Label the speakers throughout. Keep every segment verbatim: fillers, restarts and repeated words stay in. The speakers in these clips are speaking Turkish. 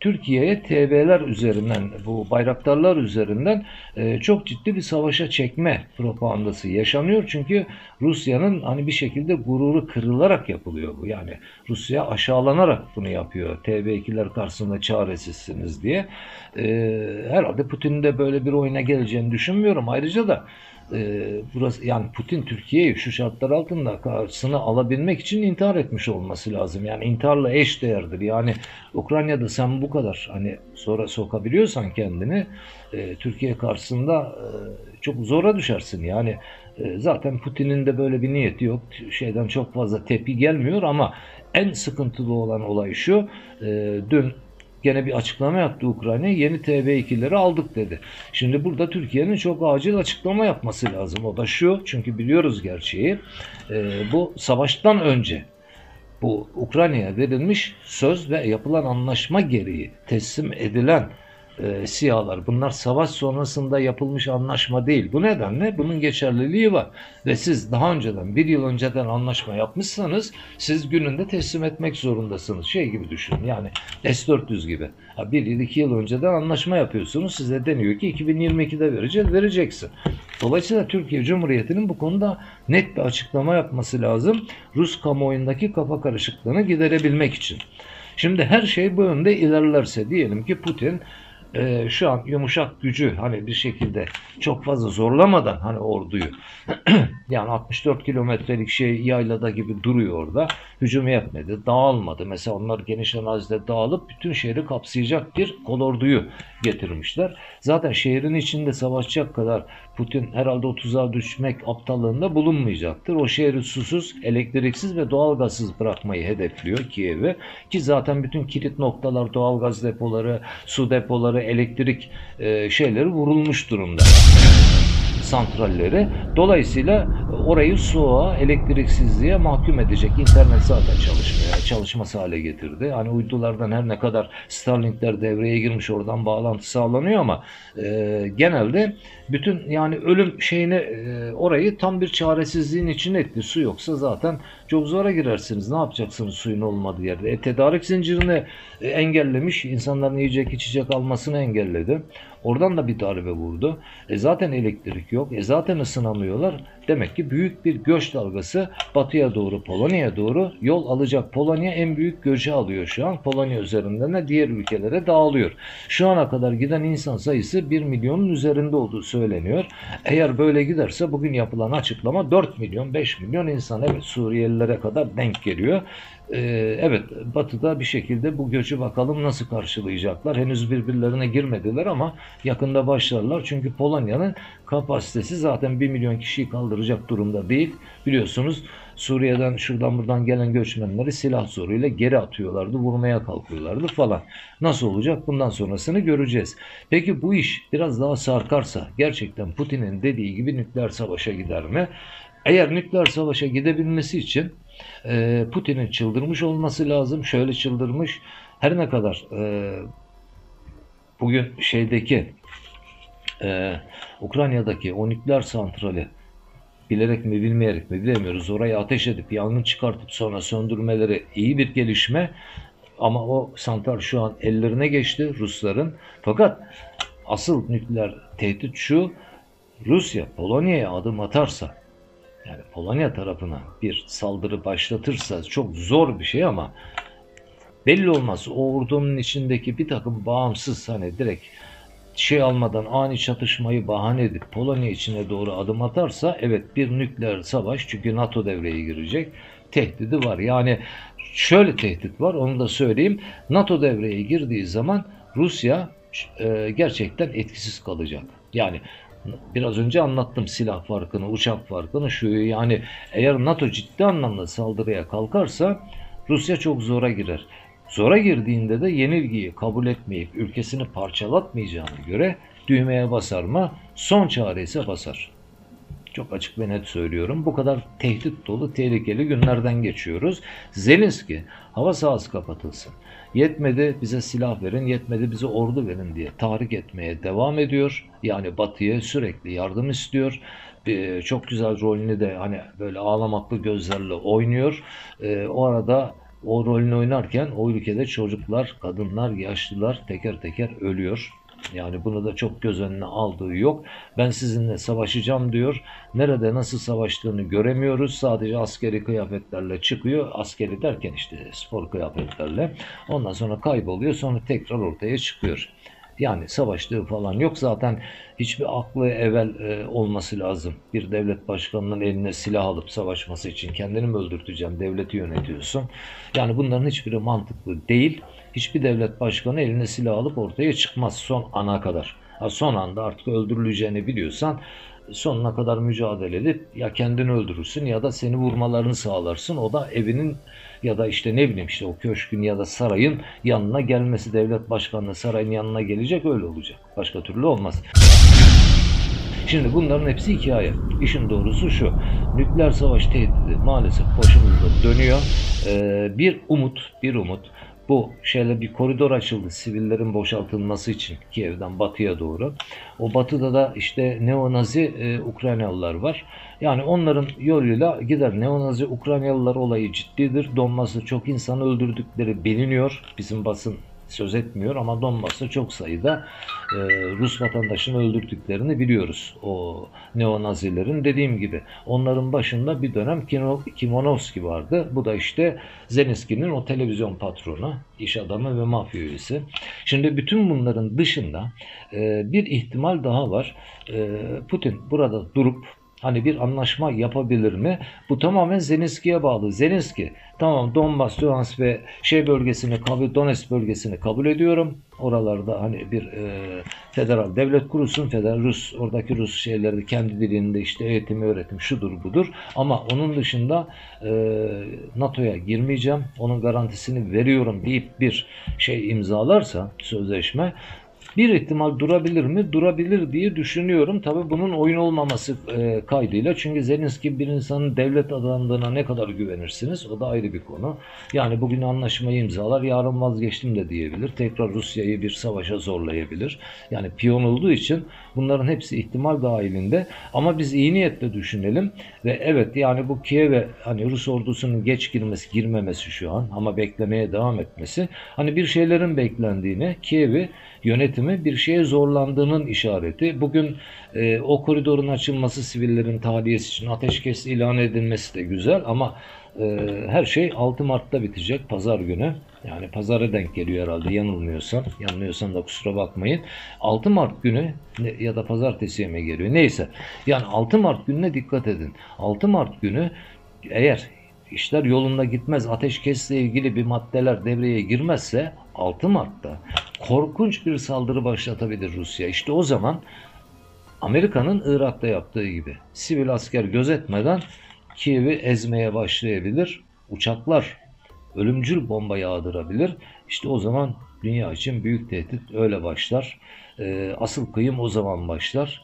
Speaker 1: Türkiye'ye T B'ler üzerinden, bu bayraktarlar üzerinden e, çok ciddi bir savaşa çekme propagandası yaşanıyor. Çünkü Rusya'nın hani bir şekilde gururu kırılarak yapılıyor bu. Yani Rusya aşağılanarak bunu yapıyor. T B ikiler karşısında çaresizsiniz diye. E, herhalde Putin'in de böyle bir oyuna geleceğini düşünmüyorum. Ayrıca da e, burası, yani Putin Türkiye'yi şu şartlar altında karşısına alabilmek için intihar etmiş olması lazım. Yani intiharla eş değerdir. Yani Ukrayna'da sen bu kadar hani zora sokabiliyorsan kendini, e, Türkiye karşısında e, çok zora düşersin. Yani e, zaten Putin'in de böyle bir niyeti yok. Şeyden çok fazla tepki gelmiyor ama en sıkıntılı olan olay şu. E, dün gene bir açıklama yaptı Ukrayna. Yeni T B ikileri aldık dedi. Şimdi burada Türkiye'nin çok acil açıklama yapması lazım. O da şu. Çünkü biliyoruz gerçeği. E, bu savaştan önce bu Ukrayna'ya verilmiş söz ve yapılan anlaşma gereği teslim edilen e, SİHA'lar, bunlar savaş sonrasında yapılmış anlaşma değil. Bu nedenle bunun geçerliliği var. Ve siz daha önceden, bir yıl önceden anlaşma yapmışsanız siz gününde teslim etmek zorundasınız. Şey gibi düşünün, yani S dört yüz gibi. Ha, bir yıl, iki yıl önceden anlaşma yapıyorsunuz. Size deniyor ki iki bin yirmi ikide vereceğiz, vereceksin. Dolayısıyla Türkiye Cumhuriyeti'nin bu konuda net bir açıklama yapması lazım. Rus kamuoyundaki kafa karışıklığını giderebilmek için. Şimdi her şey bu yönde ilerlerse, diyelim ki Putin e, şu an yumuşak gücü hani bir şekilde çok fazla zorlamadan hani orduyu yani altmış dört kilometrelik şey yaylada gibi duruyor orada. Hücum yapmadı, dağılmadı. Mesela onlar geniş arazide dağılıp bütün şehri kapsayacak bir kolorduyu getirmişler. Zaten şehrin içinde savaşacak kadar Putin herhalde o tuzağa düşmek aptallığında bulunmayacaktır. O şehri susuz, elektriksiz ve doğalgazsız bırakmayı hedefliyor Kiev'i. Ki zaten bütün kilit noktalar, doğalgaz depoları, su depoları, elektrik e, şeyleri vurulmuş durumda, santralleri. Dolayısıyla orayı soğuğa, elektriksizliğe mahkum edecek. İnternet zaten çalışmıyor. Çalışması hale getirdi. Hani uydulardan her ne kadar Starlink'ler devreye girmiş, oradan bağlantı sağlanıyor ama e, genelde bütün yani ölüm şeyini e, orayı tam bir çaresizliğin içine etti. Su yoksa zaten çok zora girersiniz. Ne yapacaksınız suyun olmadığı yerde? E, tedarik zincirini e, engellemiş. İnsanların yiyecek içecek almasını engelledi. Oradan da bir darbe vurdu. E zaten elektrik yok. E zaten ısınamıyorlar. Demek ki büyük bir göç dalgası batıya doğru, Polonya'ya doğru yol alacak. Polonya en büyük göçü alıyor şu an. Polonya üzerinden de diğer ülkelere dağılıyor. Şu ana kadar giden insan sayısı bir milyonun üzerinde olduğu söyleniyor. Eğer böyle giderse bugün yapılan açıklama dört milyon, beş milyon insan, evet, Suriyelilere kadar denk geliyor. Ee, evet, Batı'da bir şekilde bu göçü bakalım nasıl karşılayacaklar. Henüz birbirlerine girmediler ama yakında başlarlar. Çünkü Polonya'nın kapasitesi zaten bir milyon kişiyi kaldıracak durumda değil. Biliyorsunuz Suriye'den şuradan buradan gelen göçmenleri silah zoruyla geri atıyorlardı, vurmaya kalkıyorlardı falan. Nasıl olacak? Bundan sonrasını göreceğiz. Peki bu iş biraz daha sarkarsa gerçekten Putin'in dediği gibi nükleer savaşa gider mi? Eğer nükleer savaşa gidebilmesi için e, Putin'in çıldırmış olması lazım. Şöyle çıldırmış, her ne kadar e, bugün şeydeki e, Ukrayna'daki o nükleer santrali bilerek mi bilmeyerek mi bilemiyoruz, oraya ateş edip yangın çıkartıp sonra söndürmeleri iyi bir gelişme. Ama o santral şu an ellerine geçti Rusların. Fakat asıl nükleer tehdit şu: Rusya Polonya'ya adım atarsa, yani Polonya tarafına bir saldırı başlatırsa, çok zor bir şey ama belli olmaz. O ordunun içindeki bir takım bağımsız, hani direkt şey almadan ani çatışmayı bahane edip Polonya içine doğru adım atarsa, evet, bir nükleer savaş, çünkü NATO devreye girecek, tehdidi var. Yani şöyle tehdit var, onu da söyleyeyim. NATO devreye girdiği zaman Rusya e, gerçekten etkisiz kalacak. Yani biraz önce anlattım silah farkını, uçak farkını, şu yani eğer NATO ciddi anlamda saldırıya kalkarsa Rusya çok zora girer. Zora girdiğinde de yenilgiyi kabul etmeyip ülkesini parçalatmayacağına göre düğmeye basar mı? Son çare ise basar. Çok açık ve net söylüyorum. Bu kadar tehdit dolu, tehlikeli günlerden geçiyoruz. Zelenski hava sahası kapatılsın, yetmedi bize silah verin, yetmedi bize ordu verin diye tahrik etmeye devam ediyor. Yani Batı'ya sürekli yardım istiyor. Çok güzel rolünü de hani böyle ağlamaklı gözlerle oynuyor. O arada o rolünü oynarken o ülkede çocuklar, kadınlar, yaşlılar teker teker ölüyor. Yani bunu da çok göz önüne aldığı yok. Ben sizinle savaşacağım diyor. Nerede nasıl savaştığını göremiyoruz. Sadece askeri kıyafetlerle çıkıyor. Askeri derken işte spor kıyafetlerle. Ondan sonra kayboluyor. Sonra tekrar ortaya çıkıyor. Yani savaştığı falan yok. Zaten hiçbir aklı evvel e, olması lazım. Bir devlet başkanının eline silah alıp savaşması için kendini mi öldürteceğim, devleti yönetiyorsun. Yani bunların hiçbiri mantıklı değil. Hiçbir devlet başkanı eline silah alıp ortaya çıkmaz son ana kadar. Ha, son anda artık öldürüleceğini biliyorsan sonuna kadar mücadele edip ya kendini öldürürsün ya da seni vurmalarını sağlarsın. O da evinin ya da işte ne bileyim işte o köşkün ya da sarayın yanına gelmesi, devlet başkanının sarayın yanına gelecek, öyle olacak. Başka türlü olmaz. Şimdi bunların hepsi hikaye. İşin doğrusu şu. Nükleer savaş tehdidi maalesef başımızda dönüyor. Ee, bir umut, bir umut. Bu şeyle bir koridor açıldı sivillerin boşaltılması için Kiev'den batıya doğru. O batıda da işte neonazi e, Ukraynalılar var. Yani onların yoluyla gider. Neonazi Ukraynalılar olayı ciddidir. Donbas'ta çok insan öldürdükleri biliniyor. Bizim basın söz etmiyor ama Donbas'ta çok sayıda e, Rus vatandaşını öldürdüklerini biliyoruz. O neonazilerin, dediğim gibi onların başında bir dönem Kimonovski vardı. Bu da işte Zelenski'nin o televizyon patronu, iş adamı ve mafya üyesi. Şimdi bütün bunların dışında e, bir ihtimal daha var. E, Putin burada durup hani bir anlaşma yapabilir mi? Bu tamamen Zelenski'ye bağlı. Zelenski tamam Donbas, Luhansk ve şey bölgesini, Donetsk bölgesini kabul ediyorum. Oralarda hani bir e, federal devlet kurulsun. Federal Rus, oradaki Rus şeyleri kendi dilinde işte eğitim, öğretim şudur budur. Ama onun dışında e, NATO'ya girmeyeceğim. Onun garantisini veriyorum deyip bir şey imzalarsa, sözleşme, bir ihtimal durabilir mi? Durabilir diye düşünüyorum. Tabii bunun oyun olmaması e, kaydıyla. Çünkü Zelenski bir insanın devlet adamlığına ne kadar güvenirsiniz? O da ayrı bir konu. Yani bugün anlaşmayı imzalar, yarın vazgeçtim de diyebilir. Tekrar Rusya'yı bir savaşa zorlayabilir. Yani piyon olduğu için bunların hepsi ihtimal dahilinde. Ama biz iyi niyetle düşünelim. Ve evet, yani bu Kiev'e hani Rus ordusunun geç girmesi, girmemesi şu an ama beklemeye devam etmesi, hani bir şeylerin beklendiğini, Kiev'i yönetimi bir şeye zorlandığının işareti. Bugün e, o koridorun açılması, sivillerin tahliyesi için ateşkes ilan edilmesi de güzel ama e, her şey altı Mart'ta bitecek, pazar günü. Yani pazara denk geliyor herhalde, yanılmıyorsam. Yanılıyorsam da kusura bakmayın. altı Mart günü ya da pazartesiye mi geliyor? Neyse. Yani altı Mart gününe dikkat edin. altı Mart günü eğer işler yolunda gitmez, ateşkesle ilgili bir maddeler devreye girmezse altı Mart'ta korkunç bir saldırı başlatabilir Rusya. İşte o zaman Amerika'nın Irak'ta yaptığı gibi sivil asker gözetmeden Kiev'i ezmeye başlayabilir. Uçaklar ölümcül bomba yağdırabilir. İşte o zaman dünya için büyük tehdit öyle başlar. Ee, asıl kıyım o zaman başlar.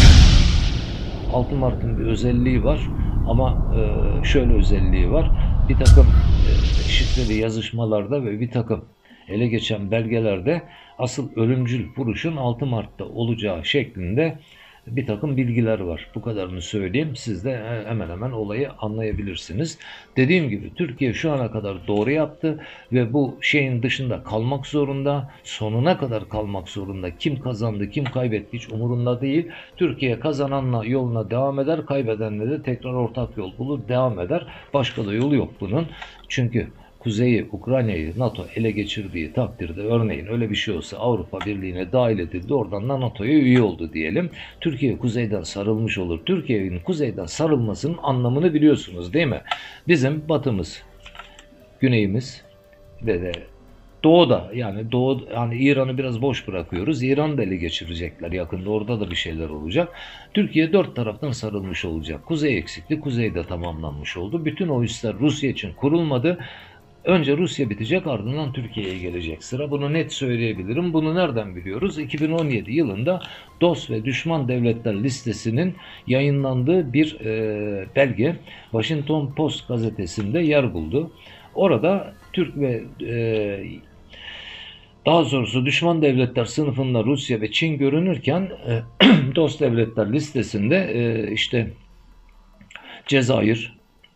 Speaker 1: altı Mart'ın bir özelliği var ama e, şöyle özelliği var. Bir takım e, şifreli yazışmalarda ve bir takım ele geçen belgelerde asıl ölümcül vuruşun altı Mart'ta olacağı şeklinde bir takım bilgiler var. Bu kadarını söyleyeyim. Siz de hemen hemen olayı anlayabilirsiniz. Dediğim gibi Türkiye şu ana kadar doğru yaptı ve bu şeyin dışında kalmak zorunda. Sonuna kadar kalmak zorunda. Kim kazandı, kim kaybetti hiç umurunda değil. Türkiye kazananla yoluna devam eder. Kaybedenle de tekrar ortak yol bulur, devam eder. Başka da yolu yok bunun. Çünkü Kuzeyi, Ukrayna'yı NATO ele geçirdiği takdirde, örneğin öyle bir şey olsa, Avrupa Birliği'ne dahil edildi, oradan da NATO'ya üye oldu diyelim. Türkiye kuzeyden sarılmış olur. Türkiye'nin kuzeyden sarılmasının anlamını biliyorsunuz değil mi? Bizim batımız, güneyimiz ve de doğuda, yani doğu, yani İran'ı biraz boş bırakıyoruz. İran'ı da ele geçirecekler yakında. Orada da bir şeyler olacak. Türkiye dört taraftan sarılmış olacak. Kuzey eksikli, kuzeyde tamamlanmış oldu. Bütün o üsler Rusya için kurulmadı. Önce Rusya bitecek, ardından Türkiye'ye gelecek sıra. Bunu net söyleyebilirim. Bunu nereden biliyoruz? iki bin on yedi yılında dost ve düşman devletler listesinin yayınlandığı bir e, belge Washington Post gazetesinde yer buldu. Orada Türk ve e, daha doğrusu düşman devletler sınıfında Rusya ve Çin görünürken e, dost devletler listesinde e, işte Cezayir,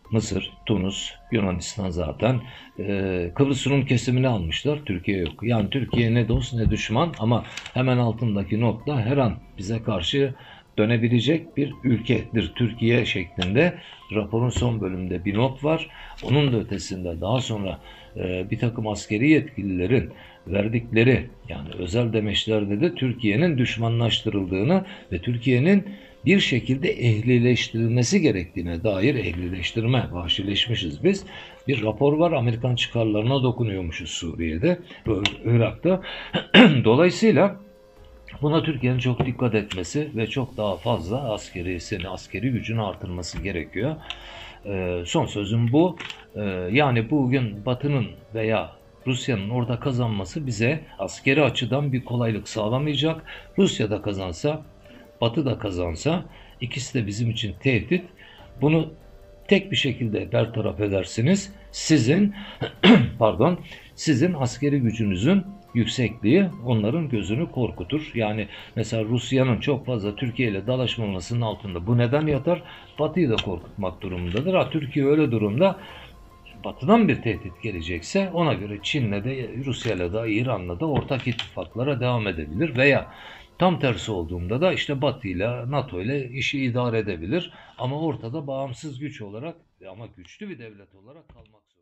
Speaker 1: Mısır, Tunus, Yunanistan zaten. Ee, Kıbrıs Rum kesimini almışlar. Türkiye yok. Yani Türkiye ne dost ne düşman ama hemen altındaki nokta her an bize karşı dönebilecek bir ülkedir Türkiye şeklinde. Raporun son bölümünde bir not var. Onun da ötesinde daha sonra e, bir takım askeri yetkililerin verdikleri yani özel demeçlerde de Türkiye'nin düşmanlaştırıldığını ve Türkiye'nin bir şekilde ehlileştirilmesi gerektiğine dair ehlileştirme, vahşileşmişiz biz. Bir rapor var, Amerikan çıkarlarına dokunuyormuşuz Suriye'de, Irak'ta. Dolayısıyla buna Türkiye'nin çok dikkat etmesi ve çok daha fazla askerisini, askeri gücünü artırması gerekiyor. Ee, son sözüm bu. Ee, yani bugün Batı'nın veya Rusya'nın orada kazanması bize askeri açıdan bir kolaylık sağlamayacak. Rusya da kazansa, Batı da kazansa ikisi de bizim için tehdit. Bunu tek bir şekilde bertaraf edersiniz. Sizin pardon, sizin askeri gücünüzün yüksekliği onların gözünü korkutur. Yani mesela Rusya'nın çok fazla Türkiye ile dalaşmamasının altında bu neden yatar? Batı'yı da korkutmak durumundadır. Ha, Türkiye öyle durumda Batı'dan bir tehdit gelecekse ona göre Çin'le de Rusya'yla da İran'la da ortak ittifaklara devam edebilir veya tam tersi olduğunda da işte Batı ile NATO ile işi idare edebilir ama ortada bağımsız güç olarak ama güçlü bir devlet olarak kalmak zorunda.